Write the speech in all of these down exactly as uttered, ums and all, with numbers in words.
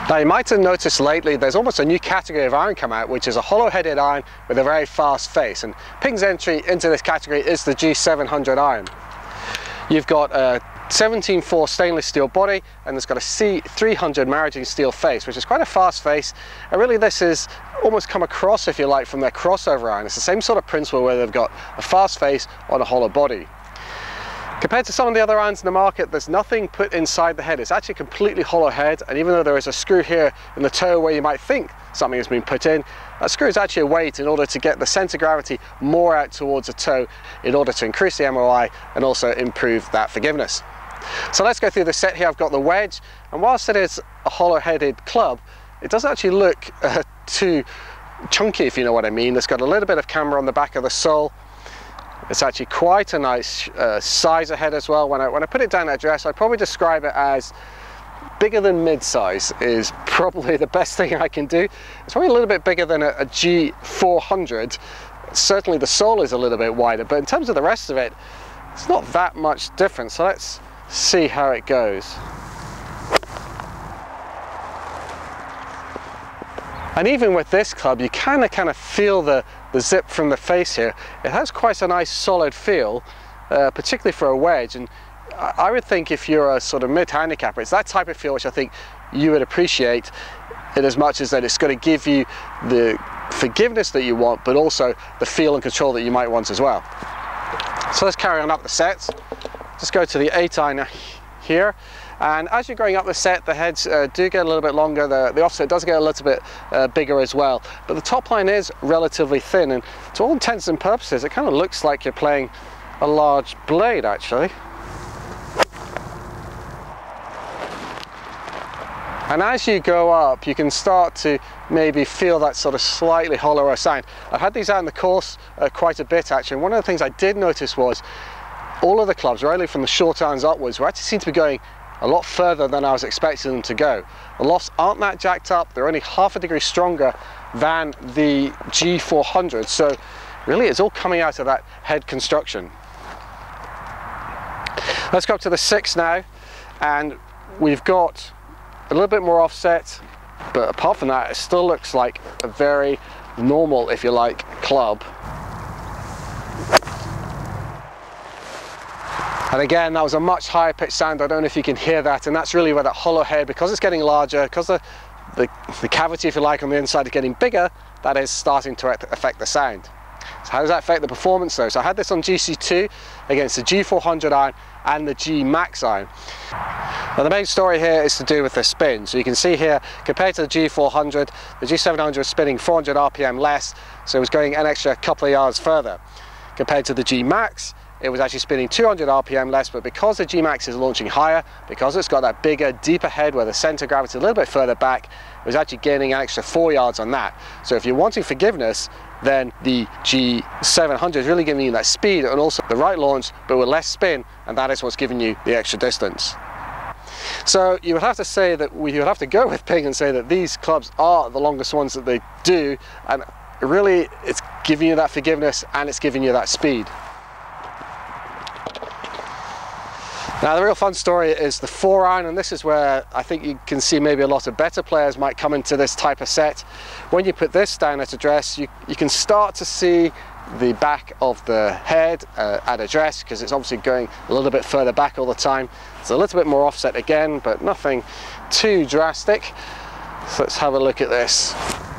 Now you might have noticed lately there's almost a new category of iron come out, which is a hollow-headed iron with a very fast face, and Ping's entry into this category is the G seven hundred iron. You've got a seventeen four stainless steel body, and it's got a C three hundred maraging steel face, which is quite a fast face, and really this is almost come across, if you like, from their crossover iron. It's the same sort of principle where they've got a fast face on a hollow body. Compared to some of the other irons in the market, there's nothing put inside the head. It's actually a completely hollow head, and even though there is a screw here in the toe where you might think something has been put in, that screw is actually a weight in order to get the center of gravity more out towards the toe in order to increase the M O I and also improve that forgiveness. So let's go through the set here. I've got the wedge, and whilst it is a hollow-headed club, it doesn't actually look uh, too chunky, if you know what I mean. It's got a little bit of camber on the back of the sole. It's actually quite a nice uh, size ahead as well. When I, when I put it down at address, I'd probably describe it as bigger than mid-size is probably the best thing I can do. It's probably a little bit bigger than a, a G four hundred. Certainly the sole is a little bit wider, but in terms of the rest of it, it's not that much different. So let's see how it goes. And even with this club, you kind of kind of feel the, the zip from the face here. It has quite a nice solid feel, uh, particularly for a wedge. And I, I would think if you're a sort of mid-handicapper, it's that type of feel which I think you would appreciate, in as much as that it's going to give you the forgiveness that you want, but also the feel and control that you might want as well. So let's carry on up the sets. Just go to the eight iron here. And as you're going up the set, the heads uh, do get a little bit longer, the, the offset does get a little bit uh, bigger as well. But the top line is relatively thin, and to all intents and purposes, it kind of looks like you're playing a large blade, actually. And as you go up, you can start to maybe feel that sort of slightly hollower sound. I've had these out in the course uh, quite a bit, actually, and one of the things I did notice was all of the clubs, really from the short irons upwards, were actually seem to be going a lot further than I was expecting them to go. The lofts aren't that jacked up, they're only half a degree stronger than the G four hundred, so really it's all coming out of that head construction. Let's go up to the six now, and we've got a little bit more offset, but apart from that, it still looks like a very normal, if you like, club. And again, that was a much higher pitched sound. I don't know if you can hear that, and that's really where that hollow head, because it's getting larger, because the, the, the cavity, if you like, on the inside is getting bigger, that is starting to affect the sound. So how does that affect the performance though? So I had this on G C two against the G four hundred iron and the G Max iron. Now the main story here is to do with the spin. So you can see here, compared to the G four hundred, the G seven hundred was spinning four hundred R P M less, so it was going an extra couple of yards further. Compared to the G Max, it was actually spinning two hundred R P M less, but because the G Max is launching higher, because it's got that bigger, deeper head where the center of gravity is a little bit further back, it was actually gaining an extra four yards on that. So if you're wanting forgiveness, then the G seven hundred is really giving you that speed and also the right launch, but with less spin, and that is what's giving you the extra distance. So you would have to say that we would have to go with Ping and say that these clubs are the longest ones that they do, and really it's giving you that forgiveness and it's giving you that speed. Now the real fun story is the four iron, and this is where I think you can see maybe a lot of better players might come into this type of set. When you put this down at address, you, you can start to see the back of the head uh, at address, because it's obviously going a little bit further back all the time. It's a little bit more offset again, but nothing too drastic. So let's have a look at this.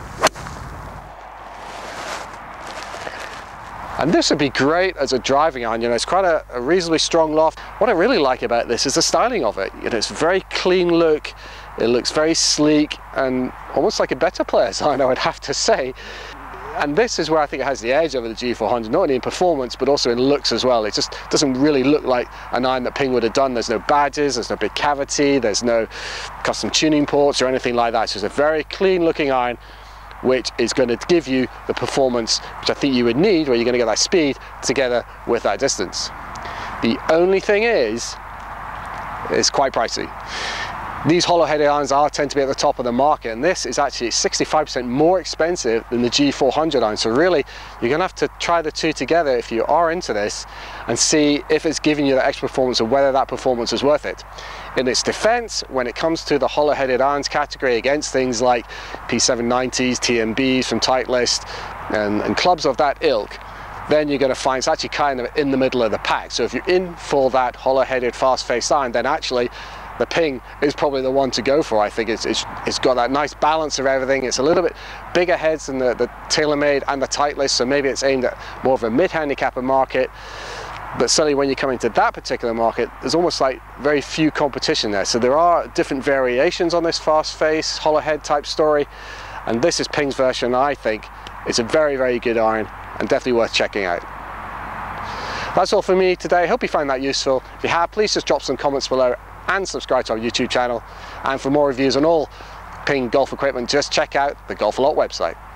And this would be great as a driving iron. You know, it's quite a, a reasonably strong loft. What I really like about this is the styling of it. You know, it's a very clean look. It looks very sleek and almost like a better player's iron, I would have to say. And this is where I think it has the edge over the G four hundred, not only in performance, but also in looks as well. It just doesn't really look like an iron that Ping would have done. There's no badges, there's no big cavity, there's no custom tuning ports or anything like that. It's just a very clean looking iron, which is going to give you the performance which I think you would need, where you're going to get that speed together with that distance. The only thing is, it's quite pricey. These hollow-headed irons are tend to be at the top of the market, and this is actually sixty-five percent more expensive than the G four hundred iron. So really, you're going to have to try the two together if you are into this and see if it's giving you the extra performance or whether that performance is worth it. In its defense, when it comes to the hollow-headed irons category against things like P seven ninety s, T M Bs from Titleist, and, and clubs of that ilk, then you're going to find it's actually kind of in the middle of the pack. So if you're in for that hollow-headed, fast-faced iron, then actually the Ping is probably the one to go for. I think it's, it's, it's got that nice balance of everything. It's a little bit bigger heads than the, the TaylorMade and the Titleist, so maybe it's aimed at more of a mid-handicapper market. But certainly when you come into that particular market, there's almost like very few competition there. So there are different variations on this fast face, hollow head type story. And this is Ping's version. I think it's a very, very good iron and definitely worth checking out. That's all for me today. Hope you found that useful. If you have, please just drop some comments below and subscribe to our YouTube channel. And for more reviews on all Ping golf equipment, just check out the Golfalot website.